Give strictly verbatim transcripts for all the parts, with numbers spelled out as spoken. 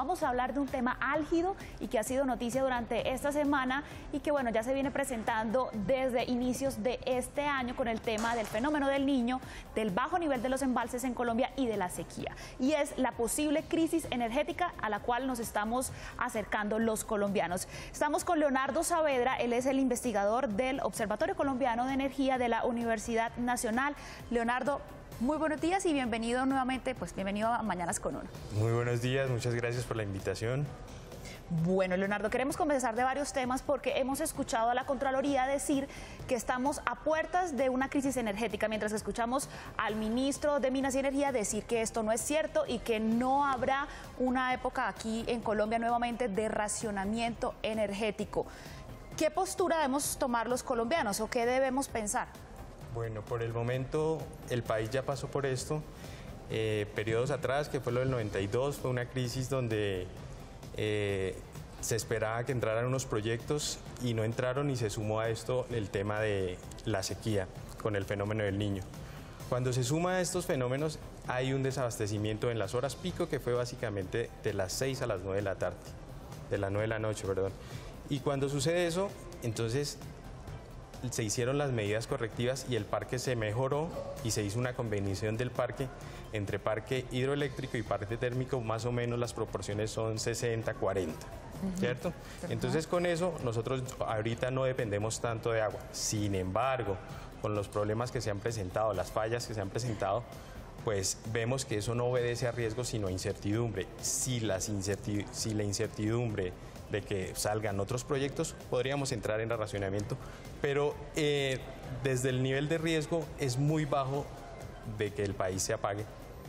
vamos a hablar de un tema álgido y que ha sido noticia durante esta semana y que bueno, ya se viene presentando desde inicios de este año con el tema del fenómeno del Niño, del bajo nivel de los embalses en Colombia y de la sequía. Y es la posible crisis energética a la cual nos estamos acercando los colombianos. Estamos con Leonardo Saavedra, él es el investigador del Observatorio Colombiano de Energía de la Universidad Nacional. Leonardo, muy buenos días y bienvenido nuevamente, pues bienvenido a Mañanas con Uno. Muy buenos días, muchas gracias por la invitación. Bueno, Leonardo, queremos conversar de varios temas porque hemos escuchado a la Contraloría decir que estamos a puertas de una crisis energética, mientras que escuchamos al ministro de Minas y Energía decir que esto no es cierto y que no habrá una época aquí en Colombia nuevamente de racionamiento energético. ¿Qué postura debemos tomar los colombianos o qué debemos pensar? Bueno, por el momento el país ya pasó por esto. Eh, periodos atrás, que fue lo del noventa y dos, fue una crisis donde eh, se esperaba que entraran unos proyectos y no entraron, y se sumó a esto el tema de la sequía con el fenómeno del Niño. Cuando se suma a estos fenómenos hay un desabastecimiento en las horas pico, que fue básicamente de las seis a las nueve de la tarde, de las nueve de la noche, perdón. Y cuando sucede eso, entonces se hicieron las medidas correctivas y el parque se mejoró y se hizo una combinación del parque entre parque hidroeléctrico y parque térmico. Más o menos las proporciones son sesenta cuarenta, uh-huh. ¿Cierto? Uh-huh. Entonces con eso nosotros ahorita no dependemos tanto de agua. Sin embargo, con los problemas que se han presentado, las fallas que se han presentado, pues vemos que eso no obedece a riesgos sino a incertidumbre. Si, las incertid- si la incertidumbre de que salgan otros proyectos, podríamos entrar en el racionamiento, pero eh, desde el nivel de riesgo es muy bajo de que el país se apague.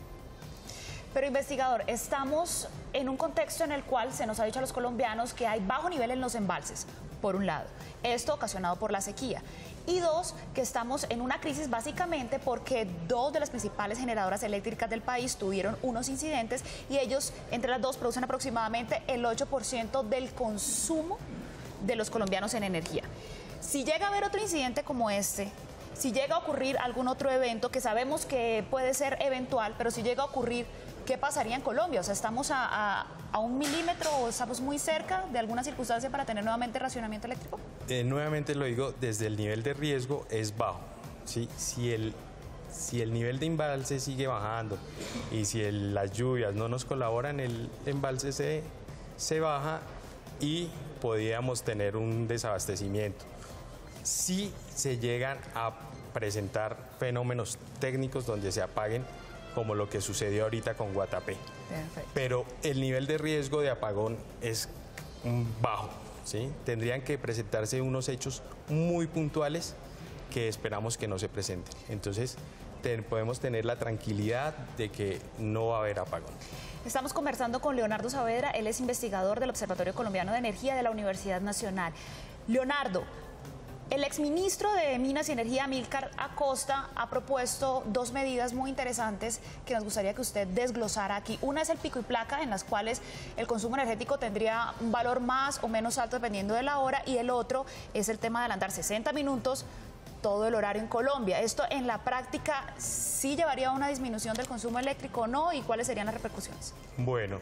Pero investigador, estamos en un contexto en el cual se nos ha dicho a los colombianos que hay bajo nivel en los embalses, por un lado, esto ocasionado por la sequía, y dos, que estamos en una crisis básicamente porque dos de las principales generadoras eléctricas del país tuvieron unos incidentes y ellos, entre las dos, producen aproximadamente el ocho por ciento del consumo de los colombianos en energía. Si llega a haber otro incidente como este, si llega a ocurrir algún otro evento que sabemos que puede ser eventual, pero si llega a ocurrir, ¿qué pasaría en Colombia? O sea, ¿estamos a, a, a un milímetro o estamos muy cerca de alguna circunstancia para tener nuevamente racionamiento eléctrico? Eh, nuevamente lo digo, desde el nivel de riesgo es bajo, ¿sí? Si el, si el nivel de embalse sigue bajando y si el, las lluvias no nos colaboran, el embalse se, se baja y podríamos tener un desabastecimiento. Si se llegan a presentar fenómenos técnicos donde se apaguen, como lo que sucedió ahorita con Guatapé. Perfecto. Pero el nivel de riesgo de apagón es bajo, ¿sí? Tendrían que presentarse unos hechos muy puntuales que esperamos que no se presenten. Entonces, ten, podemos tener la tranquilidad de que no va a haber apagón. Estamos conversando con Leonardo Saavedra, él es investigador del Observatorio Colombiano de Energía de la Universidad Nacional. Leonardo, el exministro de Minas y Energía, Amílcar Acosta, ha propuesto dos medidas muy interesantes que nos gustaría que usted desglosara aquí. Una es el pico y placa, en las cuales el consumo energético tendría un valor más o menos alto dependiendo de la hora, y el otro es el tema de adelantar sesenta minutos todo el horario en Colombia. ¿Esto en la práctica sí llevaría a una disminución del consumo eléctrico o no? ¿Y cuáles serían las repercusiones? Bueno,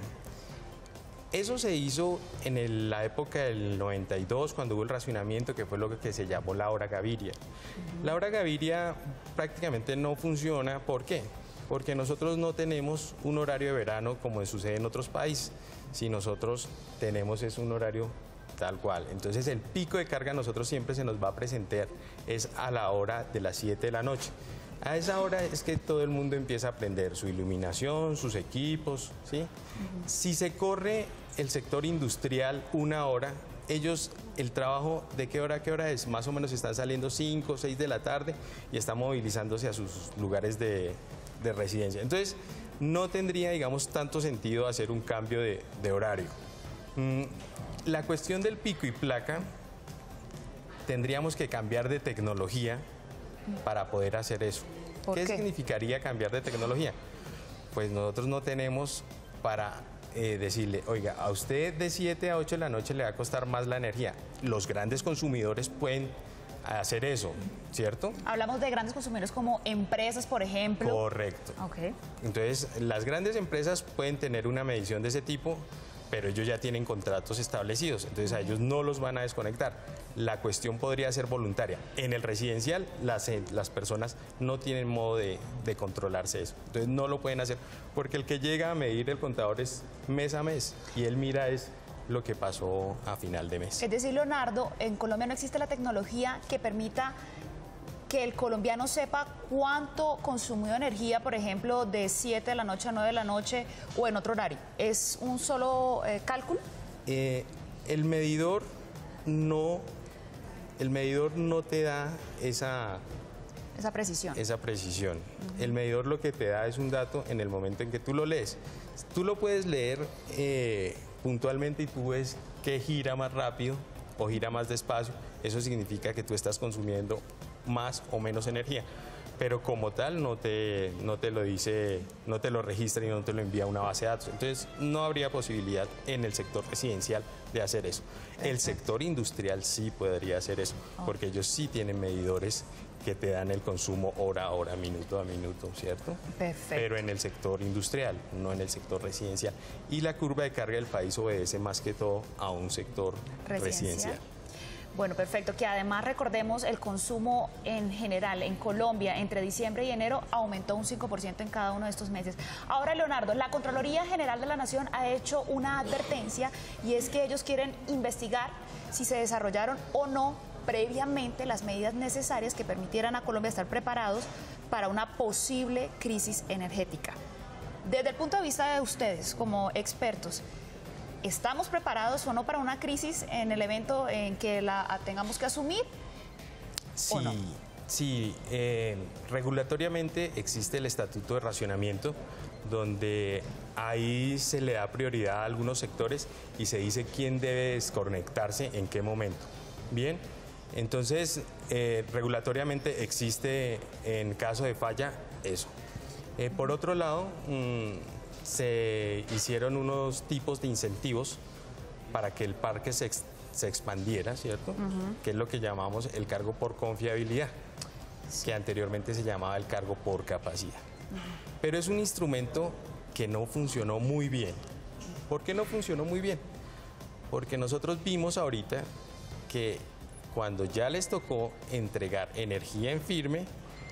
eso se hizo en el, la época del noventa y dos, cuando hubo el racionamiento, que fue lo que se llamó la hora Gaviria. Uh-huh. La hora Gaviria prácticamente no funciona. ¿Por qué? Porque nosotros no tenemos un horario de verano como sucede en otros países. Si nosotros tenemos es un horario tal cual. Entonces el pico de carga a nosotros siempre se nos va a presentar es a la hora de las siete de la noche. A esa hora es que todo el mundo empieza a prender su iluminación, sus equipos, ¿sí? Uh-huh. Si se corre el sector industrial una hora, ellos, el trabajo, ¿de qué hora a qué hora es? Más o menos están saliendo cinco o seis de la tarde y están movilizándose a sus lugares de, de residencia. Entonces, no tendría, digamos, tanto sentido hacer un cambio de, de horario. Mm, la cuestión del pico y placa, tendríamos que cambiar de tecnología para poder hacer eso. ¿Por ¿Qué, qué significaría cambiar de tecnología? Pues nosotros no tenemos para eh, decirle, oiga, a usted de siete a ocho de la noche le va a costar más la energía. Los grandes consumidores pueden hacer eso, ¿cierto? Hablamos de grandes consumidores como empresas, por ejemplo. Correcto. Okay. Entonces, las grandes empresas pueden tener una medición de ese tipo. pero ellos ya tienen contratos establecidos, entonces a ellos no los van a desconectar. La cuestión podría ser voluntaria. En el residencial, las, las personas no tienen modo de, de controlarse eso, entonces no lo pueden hacer, porque el que llega a medir el contador es mes a mes, y él mira es lo que pasó a final de mes. Es decir, Leonardo, en Colombia no existe la tecnología que permita que el colombiano sepa cuánto consumió energía, por ejemplo, de siete de la noche a nueve de la noche o en otro horario. ¿Es un solo eh, cálculo? Eh, el medidor no, el medidor no te da esa, esa precisión. Esa precisión. Uh-huh. El medidor lo que te da es un dato en el momento en que tú lo lees. Tú lo puedes leer eh, puntualmente y tú ves que gira más rápido o gira más despacio. Eso significa que tú estás consumiendo más o menos energía, pero como tal no te, no te lo dice, no te lo registra y no te lo envía a una base de datos. Entonces no habría posibilidad en el sector residencial de hacer eso. El sector industrial sí podría hacer eso, porque ellos sí tienen medidores que te dan el consumo hora a hora, minuto a minuto, ¿cierto? Perfecto. Pero en el sector industrial, no en el sector residencial. Y la curva de carga del país obedece más que todo a un sector residencial. residencial. Bueno, perfecto, que además recordemos el consumo en general en Colombia entre diciembre y enero aumentó un cinco por ciento en cada uno de estos meses. Ahora, Leonardo, la Contraloría General de la Nación ha hecho una advertencia y es que ellos quieren investigar si se desarrollaron o no previamente las medidas necesarias que permitieran a Colombia estar preparados para una posible crisis energética. Desde el punto de vista de ustedes como expertos, ¿estamos preparados o no para una crisis en el evento en que la tengamos que asumir? Sí, ¿o no? sí. Eh, regulatoriamente existe el Estatuto de Racionamiento, donde ahí se le da prioridad a algunos sectores y se dice quién debe desconectarse en qué momento. Bien, entonces eh, regulatoriamente existe en caso de falla eso. Eh, por otro lado, mmm, se hicieron unos tipos de incentivos para que el parque se, ex, se expandiera, ¿cierto? Uh-huh. Que es lo que llamamos el cargo por confiabilidad, sí. que anteriormente se llamaba el cargo por capacidad. Uh-huh. Pero es un instrumento que no funcionó muy bien. ¿Por qué no funcionó muy bien? Porque nosotros vimos ahorita que cuando ya les tocó entregar energía en firme,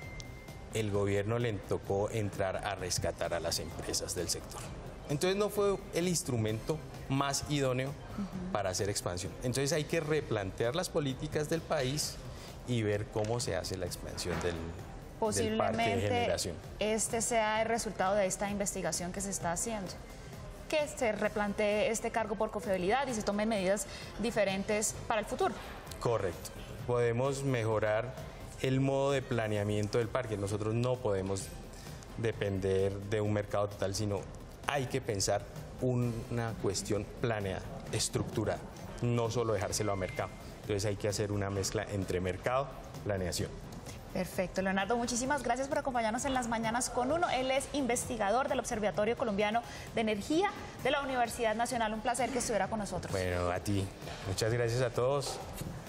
el gobierno le tocó entrar a rescatar a las empresas del sector. Entonces no fue el instrumento más idóneo uh-huh. para hacer expansión. Entonces hay que replantear las políticas del país y ver cómo se hace la expansión del, del parque de generación. Este sea el resultado de esta investigación que se está haciendo. Que se replantee este cargo por confiabilidad y se tomen medidas diferentes para el futuro. Correcto. Podemos mejorar el modo de planeamiento del parque. Nosotros no podemos depender de un mercado total, sino hay que pensar una cuestión planeada, estructurada, no solo dejárselo a mercado. Entonces hay que hacer una mezcla entre mercado y planeación. Perfecto, Leonardo, muchísimas gracias por acompañarnos en Las Mañanas con Uno. Él es investigador del Observatorio Colombiano de Energía de la Universidad Nacional. Un placer que estuviera con nosotros. Bueno, a ti. Muchas gracias a todos.